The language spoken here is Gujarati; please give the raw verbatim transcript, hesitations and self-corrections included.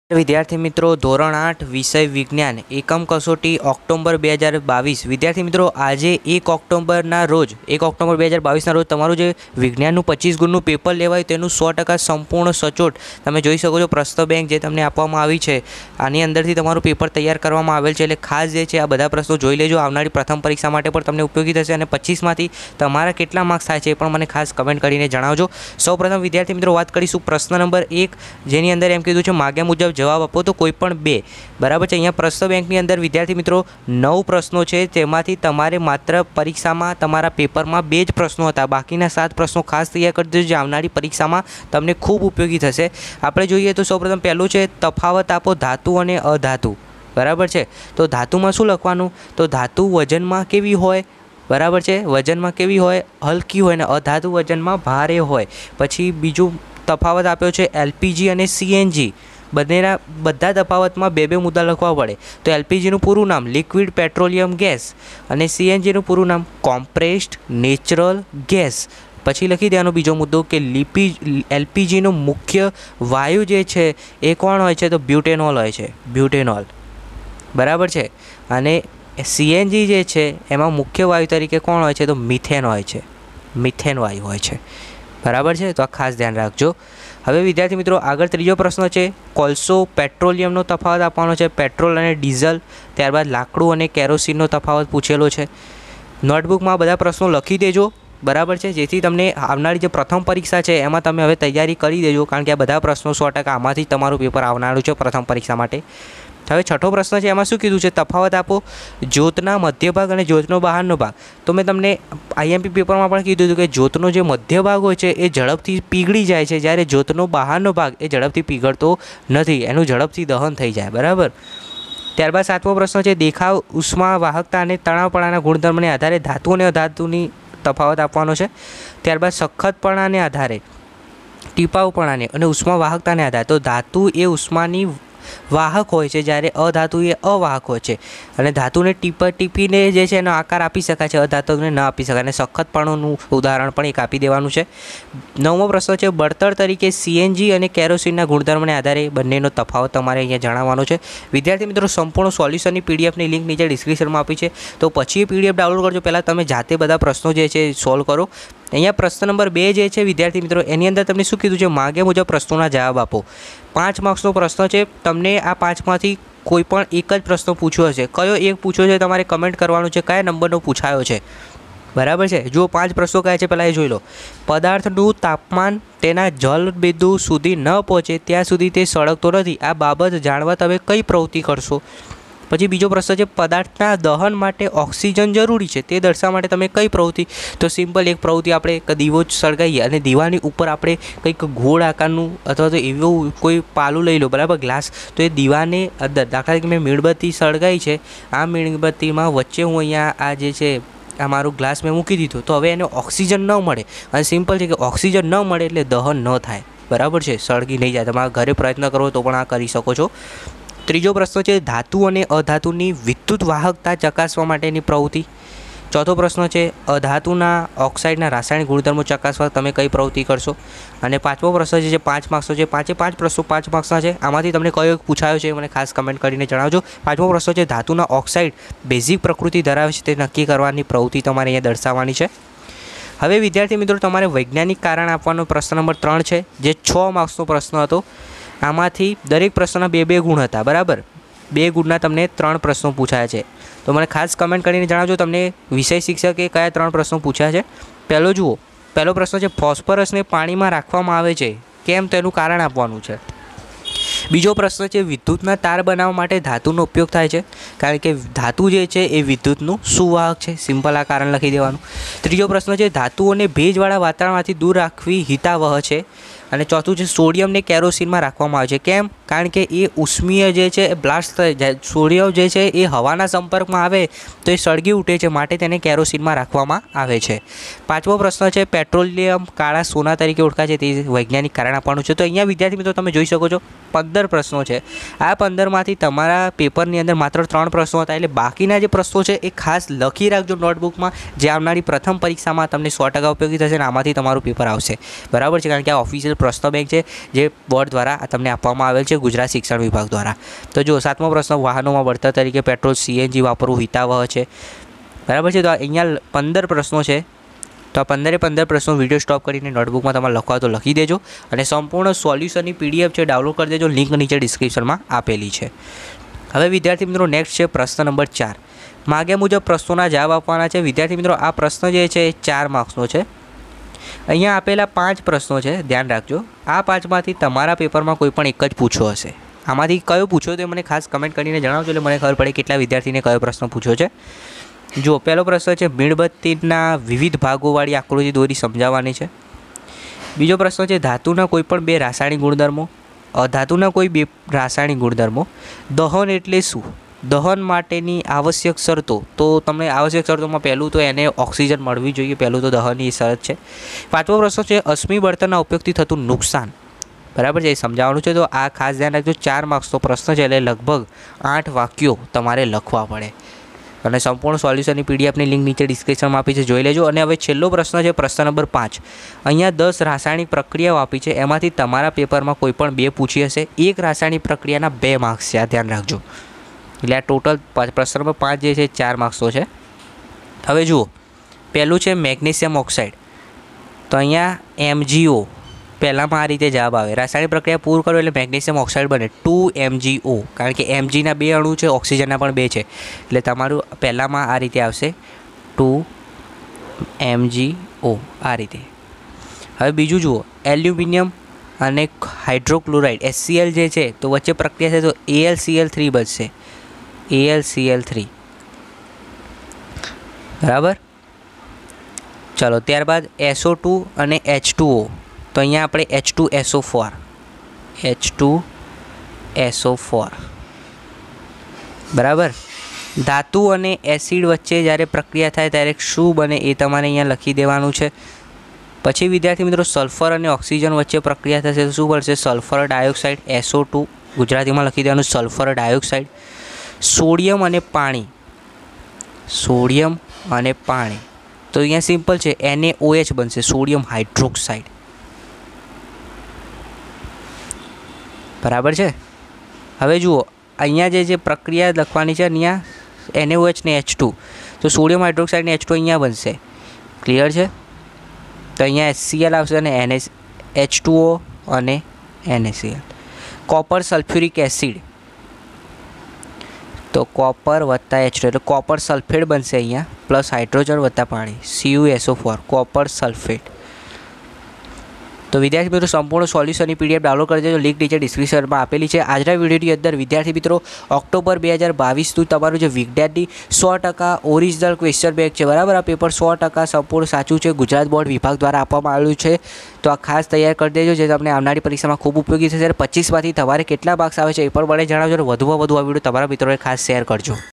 विद्यार्थी मित्रों धोरण आठ विषय विज्ञान एकम कसोटी ऑक्टोबर બે હજાર બાવીસ विद्यार्थी मित्रों આજે એક ઓક્ટોબરના રોજ એક ઓક્ટોબર બે હજાર બાવીસના રોજ તમારું જે વિજ્ઞાનનું પચીસ ગુણનું પેપર લેવાય તેનું સો ટકા સંપૂર્ણ સચોટ તમે જોઈ શકો છો પ્રશ્ન બેંક જે તમને આપવામાં આવી છે આની અંદરથી તમારું પેપર તૈયાર કરવામાં આવેલ છે એટલે ખાસ જે છે આ બધા પ્રશ્નો જોઈ લેજો આવનારી પ્રથમ પરીક્ષા માટે પણ તમને ઉપયોગી થશે અને પચીસમાંથી તમારા કેટલા માર્ક્સ થાય છે એ પણ મને ખાસ કમેન્ટ કરીને જણાવજો। સૌપ્રથમ વિદ્યાર્થી મિત્રો વાત કરીશું પ્રશ્ન નંબર એક જેની અંદર એમ કીધું છે માગ્યા મુજબ जवाब आपो तो कोईपण बे बराबर है। अहींया प्रश्न बेंकनी अंदर विद्यार्थी मित्रों नौ प्रश्नों है तेमांथी तमारे मात्र परीक्षा में तमारा पेपर में बे ज प्रश्नों हता बाकीना सात प्रश्नों खास तैयार कर देजो जे आवनारी परीक्षा में तमने खूब उपयोगी थशे। आपणे जोईए तो सौप्रथम पहेलुं छे तफावत आपो धातु अने अधातु बराबर है। तो धातु में शुं लखवानुं तो धातु वजन में केवी होय बराबर है वजन में केवी होय हलकी होय ने अधातु वजन में भारे होय। पछी बीजुं तफावत आप्यो छे एलपीजी अने सीएनजी बनेना बधा तफावत में बे बे मुद्दा लखवा पड़े। तो एलपीजी पूरु नाम लिक्विड पेट्रोलियम गैस और सीएनजी पूरु नाम कॉम्प्रेस्ड नेचरल गैस। पछी लखी देवानो बीजो मुद्दो कि लिपी एलपीजी मुख्य वायु जे छे ए कोण होय छे तो ब्यूटेनॉल होय छे ब्यूटेनॉल बराबर है। अने सीएनजी जे छे एमां मुख्य वायु तरीके कोण होय छे तो मीथेन होय छे मीथेन वायु होय छे बराबर है। तो आ खास ध्यान राखजो। हवे विद्यार्थी मित्रों आगळ त्रीजो प्रश्न है कोळसो पेट्रोलियमनो तफावत आपवानो छे पेट्रोल अने डीजल त्यारबाद लाकड़ू अने केरोसीननो तफावत पूछेलो छे। नोटबुक में बधा प्रश्नों लखी देजो बराबर है जेथी तमने आवनारी जो प्रथम परीक्षा है एमां तमे हवे तैयारी करी देजो कारण के आ बधा प्रश्नों सौ टका आमांथी तमारुं पेपर आवनारुं छे प्रथम परीक्षा माटे। हवे छठो प्रश्न है एमां शुं कीधुं छे तफावत आपो ज्योतना मध्य भाग और ज्योतनो बहारनो भाग। तो मैं तमने आईएमपी पेपर में पण कीधुं हतुं कि ज्योतनो जो मध्य भाग होय छे ए झड़पथी पीगળી जाय छे ज्यारे ज्योतनो बहारनो भाग ए झड़पथी पीगळतो नथी एनुं झड़पथी दहन थई जाय बराबर। त्यारबाद सातमो प्रश्न है देखाव उष्मा वाहकता और तणावपणाना गुणधर्मने आधारे धातु और अधातुनी तफावत आपवानो छे। त्यारबाद सखतपणाने आधारे टीपाऊपणाने और उष्मा वाहकताने आधारे तो धातु ए उष्मानी वाहक होय छे ज्यारे अधातु ए अवाहक होय छे अने धातुने टीपा टीपीने जे छे एनो आकार आपी शकाय छे अधातुने न आपी शकाय। अने सखतपणुनुं उदाहरण पण एक आपी देवानुं छे। नवमो प्रश्न छे बळतण तरीके सीएनजी अने केरोसीनना गुणधर्मने आधारे बंनेनो तफावत तमारे अहींया जणाववानो छे। विद्यार्थी मित्रों संपूर्ण सोल्यूशननी पीडीएफनी लिंक नीचे डिस्क्रिप्शनमां आपी छे तो पछी पीडीएफ डाउनलोड करजो पहला तमे जाते बधा प्रश्नों जे छे सोल्व करो। अहींया प्रश्न नंबर बे जे छे विद्यार्थी मित्रों एनी अंदर तमने शुं कीधुं छे माग्या मुजब प्रश्नोना जवाब आपो। पांच मार्क्सनो प्रश्न है तमने आ पांचमांथी कोईपण एक ज प्रश्न पूछ्यो हशे कयो एक पूछ्यो छे तमारे कमेंट करवानुं छे कया नंबरनो पूछायो छे बराबर है। जो पांच प्रश्नों कया छे पहला ए जोई लो पदार्थनुं तापमान तेना जल बिंदु सुधी न पहोंचे त्यां सुधी ते सळगतो नथी आ बाबत जाणवा तमे कई प्रवृत्ति करशो। पछी बीजो प्रश्न है पदार्थना दहन माटे ऑक्सिजन जरूरी है ते दर्शावा माटे तमे कई प्रवृत्ति तो सिंपल एक प्रवृत्ति आपणे दीवो सळगाईए अने दीवानी उपर आपणे कंईक गोळ आकारनुं अथवा तो एवुं कोई पालू लई लो बराबर ग्लास तो ए दीवाने अंदर दाखला तरीके मैं मीणबत्ती सळगाई है आ मीणबत्तीमां वच्चे हूँ अहींया आ जे छे आ मारो ग्लास में मूकी दीधो तो हवे एने ऑक्सिजन न मळे अने सिंपल है कि ऑक्सिजन न मळे एटले दहन न थाय बराबर है सळगी नहीं जाए। तमारे घरे प्रयत्न करो तो पण आ करी शको छो। त्रीजो प्रश्न है धातु और अधातुनी विद्युत वाहकता चकासवा माटेनी प्रवृत्ति। चौथो प्रश्न है अधातुना ऑक्साइडना रासायणिक गुणधर्मों चकासवा तमे कई प्रवृत्ति करशो। और पांचमो प्रश्न है पांच मार्क्सनो है पांचे पांच प्रश्नों पांच मार्क्सना है आमांथी तमने कयो पूछायो छे मने खास कमेंट करीने जणावजो। पांचमो प्रश्न है धातुना ऑक्साइड बेઝિક प्रकृति धरावे छे ते नक्की करवानी प्रवृत्ति तमारे अहींया दर्शाववानी छे। हवे विद्यार्थी मित्रों तमारे वैज्ञानिक कारण आपवानो प्रश्न नंबर त्रण है जे छ मार्क्सनो प्रश्न हतो। आमांथी दरेक प्रश्नना बे बे गुण हता बराबर बे गुणना तमने त्रण प्रश्नों पूछाया छे तो मने खास कमेंट करीने जणावजो तमने विषय शिक्षके कया त्रण प्रश्नों पूछ्या छे। पहेलो जुओ पहेलो प्रश्न है फॉस्फरसने पाणीमां राखवामां आवे छे केम तेनुं कारण आपवानुं छे। बीजो प्रश्न है विद्युतना तार बनाववा माटे धातुनो उपयोग थाय छे कारण के धातु जे छे ए विद्युतनुं सुवाहक छे सिंपल आ कारण लखी देवानुं। त्रीजो प्रश्न है धातुओने भेजवाळा वातावरणमांथी दूर राखवी हितावह छे। અને ચોથું છે સોડિયમને કેરોસીનમાં રાખવામાં આવે છે કેમ કારણ કે એ ઉષ્મીય જે છે એ બ્લાસ્ટ થઈ જાય સોડિયમ જે છે એ હવાના સંપર્કમાં આવે તો એ સળગી ઉઠે છે માટે તેને કેરોસીનમાં રાખવામાં આવે છે। પાંચમો પ્રશ્ન છે પેટ્રોલિયમ કાળા સોના તરીકે ઓળખાય છે તે વૈજ્ઞાનિક કારણ આપવાનું છે। તો અહીંયા વિદ્યાર્થી મિત્રો તમે જોઈ શકો છો પંદર પ્રશ્નો છે આ પંદરમાંથી તમારા પેપરની અંદર માત્ર ત્રણ પ્રશ્નો હતા એટલે બાકીના જે પ્રશ્નો છે એ ખાસ લખી રાખજો નોટબુકમાં જે આવનારી પ્રથમ પરીક્ષામાં તમને સો ટકા ઉપયોગી થશે અને આમાંથી તમારું પેપર આવશે બરાબર છે કારણ કે આ ઓફિશિયલ પ્રશ્ન બેંક છે જે બોર્ડ દ્વારા તમને આપવામાં આવેલ છે ગુજરાત શિક્ષણ વિભાગ દ્વારા. તો જો સાતમો પ્રશ્ન, વાહનોમાં વળતર તરીકે પેટ્રોલ સીએનજી વાપરવું હિતાવહ છે. બરાબર છે. તો અહીંયા પંદર પ્રશ્નો છે. તો આ પંદરે પંદર પ્રશ્નો વિડીયો સ્ટોપ કરીને નોટબુકમાં તમારે લખવા તો લખી દેજો અને સંપૂર્ણ સોલ્યુશનની પીડીએફ છે ડાઉનલોડ કરી દેજો. લિંક નીચે ડિસ્ક્રિપ્શનમાં આપેલી છે. હવે વિદ્યાર્થી મિત્રો નેક્સ્ટ છે પ્રશ્ન નંબર ચાર. માગ્યા મુજબ પ્રશ્નોના જવાબ આપવાના છે. વિદ્યાર્થી મિત્રો આ પ્રશ્ન જે છે એ ચાર માર્ક્સનો છે. અહીંયા આપેલા પાંચ પ્રશ્નો છે, ધ્યાન રાખજો. આ પાંચમાંથી તમારા પેપરમાં કોઈ પણ એક જ પૂછ્યો હશે. આમાંથી કયો પૂછ્યો તે મને ખાસ કમેન્ટ કરીને જણાવજો એટલે મને ખબર પડે કેટલા વિદ્યાર્થીને કયો પ્રશ્ન પૂછ્યો છે. જો પહેલો પ્રશ્ન છે મીણબત્તીના વિવિધ ભાગોવાળી આકૃતિ દોરી સમજાવવાની છે. બીજો પ્રશ્ન છે ધાતુના કોઈપણ બે રાસાયણિક ગુણધર્મો. અધાતુના કોઈ બે રાસાયણિક ગુણધર્મો. દહન એટલે શું? દહન માટેની આવશ્યક શરતો. તો તમને આવશ્યક શરતોમાં પહેલું તો એને ઓક્સિજન મળવી જોઈએ, પહેલું તો દહનની શરત છે. પાંચમો પ્રશ્ન છે અશ્મિ બળતણના ઉપયોગથી થતું નુકસાન. બરાબર છે, એ સમજાવવાનું છે. તો આ ખાસ ધ્યાન રાખજો. ચાર માર્ક્સનો પ્રશ્ન છે એટલે લગભગ આઠ વાક્યો તમારે લખવા પડે અને સંપૂર્ણ સોલ્યુશનની પીડીએફની લિંક નીચે ડિસ્ક્રિપ્શનમાં આપી છે, જોઈ લેજો. અને હવે છેલ્લો પ્રશ્ન છે પ્રશ્ન નંબર પાંચ. અહીંયા દસ રાસાયણિક પ્રક્રિયાઓ આપી છે, એમાંથી તમારા પેપરમાં કોઈ પણ બે પૂછી હશે. એક રાસાયણિક પ્રક્રિયાના બે માર્ક્સ છે, આ ધ્યાન રાખજો. એટલે આ ટોટલ પ્રશ્ન નંબર પાંચ જે છે ચાર માર્ક્સનો છે. હવે જુઓ, પહેલું છે મેગ્નેશિયમ ઓક્સાઇડ. તો અહીંયા એમજીઓ પહેલાંમાં આ રીતે જવાબ આવે. રાસાયણિક પ્રક્રિયા પૂર્ણ કરો એટલે મેગ્નેશિયમ ઓક્સાઇડ બને ટુ એમજીઓ, કારણ કે એમજીના બે અણુ છે, ઓક્સિજનના પણ બે છે, એટલે તમારું પહેલાંમાં આ રીતે આવશે ટુ એમજીઓ આ રીતે. હવે બીજું જુઓ, એલ્યુમિનિયમ અને હાઇડ્રોક્લોરાઇડ એચસીએલ જે છે તો વચ્ચે પ્રક્રિયા છે તો એએલસીએલ થ્રી બનશે, એએલસીએલ થ્રી. બરાબર. ચલો ત્યારબાદ એસઓ ટુ અને એચ ટુ ઓ. તો અહીંયા આપણે H two SO four, H two SO four. બરાબર. ધાતુ અને એસિડ વચ્ચે જ્યારે પ્રક્રિયા થાય ત્યારે શું બને એ તમારે અહીંયા લખી દેવાનું છે. પછી વિદ્યાર્થી મિત્રો સલ્ફર અને ઓક્સિજન વચ્ચે પ્રક્રિયા થશે તો શું બનશે? Sulphur dioxide, SO two. ગુજરાતીમાં લખી દેવાનું સલ્ફર ડાયોક્સાઇડ. સોડિયમ અને પાણી, સોડિયમ અને પાણી. તો અહીંયા સિમ્પલ છે, એનએઓએચ બનશે, સોડિયમ હાઇડ્રોક્સાઇડ. બરાબર છે. હવે જુઓ, અહીંયા જે જે પ્રક્રિયા લખવાની છે અહીંયા એનએઓએચ ને એચ ટુ, તો સોડિયમ હાઇડ્રોક્સાઇડ ને એચ ટુ અહીંયા બનશે. ક્લિયર છે. તો અહીંયા એચસીએલ આવશે અને એનએસ એચ ટુ ઓ અને એનએસીએલ. કોપર સલ્ફ્યુરિક એસિડ, તો કોપર વત્તા એચ ટુ એટલે કોપર સલ્ફેટ બનશે અહીંયા, પ્લસ હાઇડ્રોજન વત્તા પાણી, સીયુએસઓ ફોર, કોપર સલ્ફેટ. તો વિદ્યાર્થી મિત્રો સંપૂર્ણ સોલ્યુશનની પીડીએફ ડાઉનલોડ કરી દેજો. લિંક નીચે ડિસ્ક્રિપ્શનમાં આપેલી છે. આજના વિડીયોની અંદર વિદ્યાર્થી મિત્રો ઓક્ટોબર બે હજાર બાવીસનું તમારું જે વિજ્ઞાનની સો ટકા ઓરિજિનલ ક્વેશ્ચન બેંક છે, બરાબર. આ પેપર સો ટકા સંપૂર્ણ સાચું છે, ગુજરાત બોર્ડ વિભાગ દ્વારા આપવામાં આવેલું છે. તો આ ખાસ તૈયાર કરી દેજો, જે તમને આવનારી પરીક્ષામાં ખૂબ ઉપયોગી થશે. પચીસમાંથી તમારે કેટલા માર્ક્સ આવે છે એ પણ મને જણાવજો અને વધુમાં વધુ આ વિડીયો તમારા મિત્રોને ખાસ શેર કરજો.